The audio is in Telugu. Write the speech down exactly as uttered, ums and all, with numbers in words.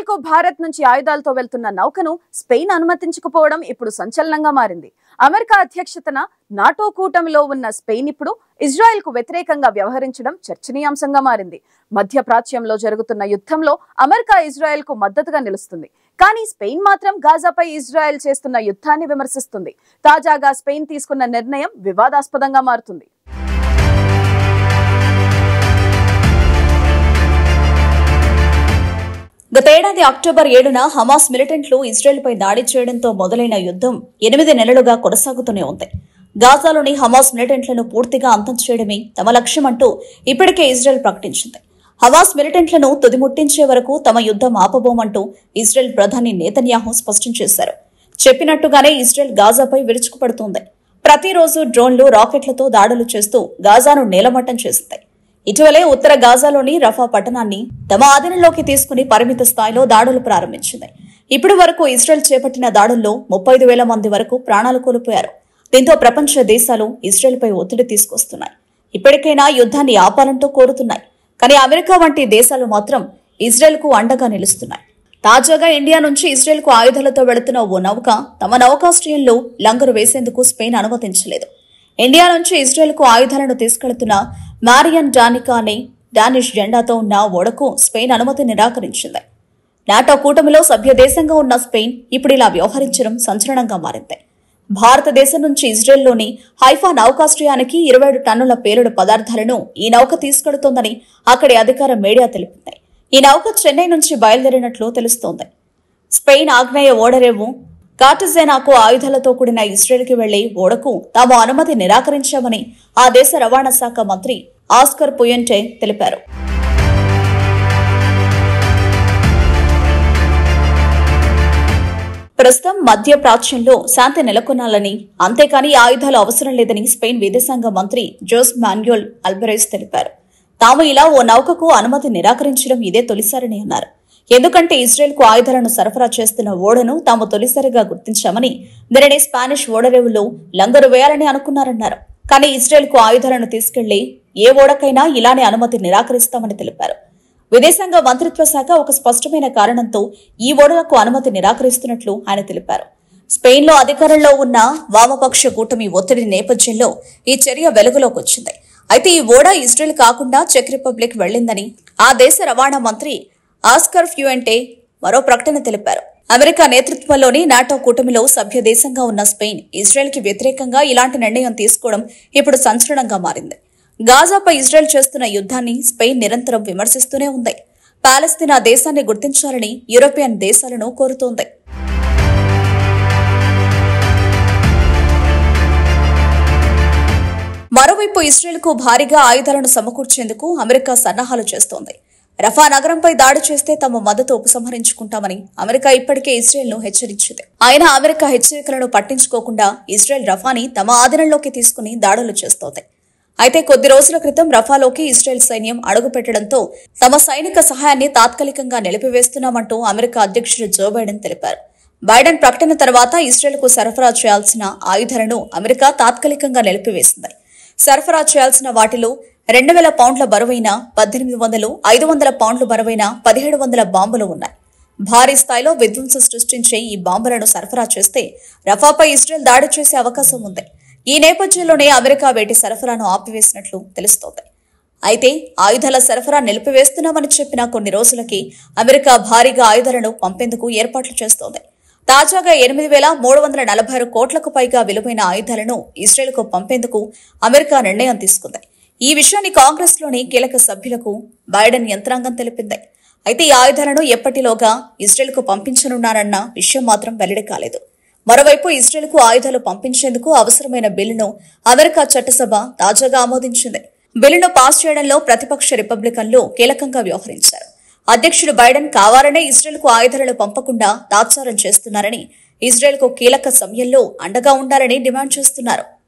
ఇజ్రాయెల్ కు భారత్ నుంచి ఆయుధాలతో వెళ్తున్న నౌకను స్పెయిన్ అనుమతించకపోవడం ఇప్పుడు సంచలనంగా మారింది. అమెరికా అధ్యక్షతన నాటో కూటమిలో ఉన్న స్పెయిన్ ఇప్పుడు ఇజ్రాయెల్ కు వ్యతిరేకంగా వ్యవహరించడం చర్చనీయాంశంగా మారింది. మధ్య ప్రాచ్యంలో జరుగుతున్న యుద్ధంలో అమెరికా ఇజ్రాయెల్ కు మద్దతుగా నిలుస్తుంది. కానీ స్పెయిన్ మాత్రం గాజాపై ఇజ్రాయెల్ చేస్తున్న యుద్ధాన్ని విమర్శిస్తుంది. తాజాగా స్పెయిన్ తీసుకున్న నిర్ణయం వివాదాస్పదంగా మారుతుంది. గతేడాది అక్టోబర్ ఏడున హమాస్ మిలిటెంట్లు ఇజ్రాయెల్ పై దాడి చేయడంతో మొదలైన యుద్ధం ఎనిమిది నెలలుగా కొనసాగుతూనే ఉంది. గాజాలోని హమాస్ మిలిటెంట్లను పూర్తిగా అంతం చేయడమే తమ లక్ష్యమంటూ ఇప్పటికే ఇజ్రాయెల్ ప్రకటించింది. హమాస్ మిలిటెంట్లను తుదిముట్టించే వరకు తమ యుద్ధం ఆపబోమంటూ ఇజ్రాయెల్ ప్రధాని నేతన్యాహు స్పష్టం చేశారు. చెప్పినట్టుగానే ఇజ్రాయెల్ గాజాపై విరుచుకుపడుతోంది. ప్రతిరోజు డ్రోన్లు, రాకెట్లతో దాడులు చేస్తూ గాజాను నేలమట్టం చేసింది. ఇటీవలే ఉత్తర గాజాలోని రఫా పట్టణాన్ని తమ ఆధీనంలోకి తీసుకుని పరిమిత స్థాయిలో దాడులు ప్రారంభించింది. ఇప్పటి వరకు ఇజ్రాయెల్ చేపట్టిన దాడుల్లో ముప్పై ఐదు వేల మంది వరకు ప్రాణాలు కోల్పోయారు. దీంతో ప్రపంచ దేశాలు ఇజ్రాయెల్ పై ఒత్తిడి తీసుకొస్తున్నాయి. ఇప్పటికైనా యుద్ధాన్ని ఆపాలంటూ కోరుతున్నాయి. కానీ అమెరికా వంటి దేశాలు మాత్రం ఇజ్రాయెల్ కు అండగా నిలుస్తున్నాయి. తాజాగా ఇండియా నుంచి ఇజ్రాయెల్ కు ఆయుధాలతో వెళుతున్న ఓ నౌక తమ నౌకాశ్రయంలో లంగరు వేసేందుకు స్పెయిన్ అనుమతించలేదు. ఇండియా నుంచి ఇజ్రాయెల్ కు ఆయుధాలను తీసుకెళ్తున్న మారియన్ డానికా అనే డానిష్ జెండాతో ఉన్న ఓడకు స్పెయిన్ అనుమతి నిరాకరించింది. నాటో కూటమిలో సభ్య దేశంగా ఉన్న స్పెయిన్ ఇప్పుడు ఇలా వ్యవహరించడం సంచలనంగా మారింది. భారతదేశం నుంచి ఇజ్రాయెల్లోని హైఫా నౌకాశ్రయానికి ఇరవై ఏడు టన్నుల పేలుడు పదార్థాలను ఈ నౌక తీసుకెడుతోందని అక్కడి అధికార మీడియా తెలిపింది. ఈ నౌక చెన్నై నుంచి బయలుదేరినట్లు తెలుస్తోంది. స్పెయిన్ ఆగ్నేయ ఓడరేవు కార్టజెనాకు ఆయుధాలతో కూడిన ఇజ్రాయెల్కి వెళ్లే ఓడకు తాము అనుమతి నిరాకరించామని ఆ దేశ రవాణా శాఖ మంత్రి ఆస్కర్ పుయంటే తెలిపారు. ప్రస్తుతం మధ్య ప్రాచ్యంలో శాంతి నెలకొనాలని, అంతేకాని ఆయుధాలు అవసరం లేదని స్పెయిన్ విదేశాంగ మంత్రి జోస్ మాన్యుయల్ అల్బరెజ్ తెలిపారు. తాము ఇలా ఓ నౌకకు అనుమతి నిరాకరించడం ఇదే తొలిసారని అన్నారు. ఎందుకంటే ఇజ్రాయెల్ కు ఆయుధాలను సరఫరా చేస్తున్న ఓడను తాము తొలిసారిగా గుర్తించామని, దీనిని స్పానిష్ ఓడరేవులో లంగరు వేయాలని అనుకున్నారన్నారు. కానీ ఇజ్రాయెల్ కు ఆయుధాలను తీసుకెళ్లే ఏ ఓడకైనా ఇలానే అనుమతి నిరాకరిస్తామని తెలిపారు. విదేశాంగ మంత్రిత్వ శాఖ ఒక స్పష్టమైన కారణంతో ఈ ఓడలకు అనుమతి నిరాకరిస్తున్నట్లు ఆయన తెలిపారు. స్పెయిన్ లో అధికారంలో ఉన్న వామపక్ష కూటమి ఒత్తిడి నేపథ్యంలో ఈ చర్య వెలుగులోకి వచ్చింది. అయితే ఈ ఓడ ఇజ్రాయెల్ కాకుండా చెక్ రిపబ్లిక్ వెళ్లిందని ఆ దేశ రవాణా మంత్రి ఆస్కర్ ఫ్యూయెంటే మరో ప్రకటన తెలిపారు. అమెరికా నేతృత్వంలోని నాటో కూటమిలో సభ్య దేశంగా ఉన్న స్పెయిన్ ఇజ్రాయెల్ కి వ్యతిరేకంగా ఇలాంటి నిర్ణయం తీసుకోవడం ఇప్పుడు సంచలనంగా మారింది. గాజాపై ఇజ్రాయెల్ చేస్తున్న యుద్ధాన్ని స్పెయిన్ నిరంతరం విమర్శిస్తూనే ఉంది. పాలస్తీనా దేశాన్ని గుర్తించాలని యూరోపియన్ దేశాలను కోరుతోంది. మరోవైపు ఇజ్రాయెల్ కు భారీగా ఆయుధాలను సమకూర్చేందుకు అమెరికా సన్నాహాలు చేస్తోంది. రఫా నగరంపై దాడి చేస్తే తమ మద్దతు ఉపసంహరించుకుంటామని అమెరికా ఇప్పటికే ఇజ్రాయెల్ ను హెచ్చరించింది. అయినా అమెరికా హెచ్చరికలను పట్టించుకోకుండా ఇజ్రాయెల్ రఫాని తమ ఆధీనంలోకి తీసుకుని దాడులు చేస్తోంది. అయితే కొద్ది రోజుల క్రితం రఫాలోకి ఇజ్రాయెల్ సైన్యం అడుగుపెట్టడంతో తమ సైనిక సహాయాన్ని తాత్కాలికంగా నిలిపివేస్తున్నామంటూ అమెరికా అధ్యక్షుడు జో బైడెన్ తెలిపారు. బైడెన్ ప్రకటన తర్వాత ఇజ్రాయెల్ కు సరఫరా చేయాల్సిన ఆయుధాలను అమెరికా తాత్కాలికంగా నిలిపివేసింది. సరఫరా చేయాల్సిన వాటిలో రెండు వేల పౌండ్ల బరువైన పద్దెనిమిది వందలు ఐదు వందల పౌండ్లు బరువైన పదిహేడు వందల బాంబులు ఉన్నాయి. భారీ స్థాయిలో విధ్వంసం సృష్టించే ఈ బాంబులను సరఫరా చేస్తే రఫాపై ఇజ్రాయెల్ దాడి చేసే అవకాశం ఉంది. ఈ నేపథ్యంలోనే అమెరికా వేటి సరఫరాను ఆపివేసినట్లు తెలుస్తోంది. అయితే ఆయుధాల సరఫరా నిలిపివేస్తున్నామని చెప్పిన కొన్ని రోజులకి అమెరికా భారీగా ఆయుధాలను పంపేందుకు ఏర్పాట్లు చేస్తోంది. తాజాగా ఎనిమిది వేల మూడు వందల నలభై ఆరు కోట్లకు పైగా విలువైన ఆయుధాలను ఇజ్రాయెల్ కు పంపేందుకు అమెరికా నిర్ణయం తీసుకుంది. ఈ విషయాన్ని కాంగ్రెస్ లోని కీలక సభ్యులకు బైడెన్ యంత్రాంగం తెలిపింది. అయితే ఈ ఆయుధాలను ఎప్పటిలోగా ఇజ్రాయెల్ కు పంపించనున్నారన్న విషయం మాత్రం వెల్లడి కాలేదు. మరోవైపు ఇజ్రాయెల్ కు ఆయుధాలు పంపించేందుకు అవసరమైన బిల్లును అమెరికా చట్టసభ తాజాగా ఆమోదించింది. బిల్లును పాస్ చేయడంలో ప్రతిపక్ష రిపబ్లికన్లు కీలకంగా వ్యవహరించారు. అధ్యక్షుడు బైడెన్ కావాలనే ఇజ్రాయెల్ కు ఆయుధాలను పంపకుండా తాత్సారం చేస్తున్నారని, ఇజ్రాయెల్ కు కీలక సమయంలో అండగా ఉండాలని డిమాండ్ చేస్తున్నారు.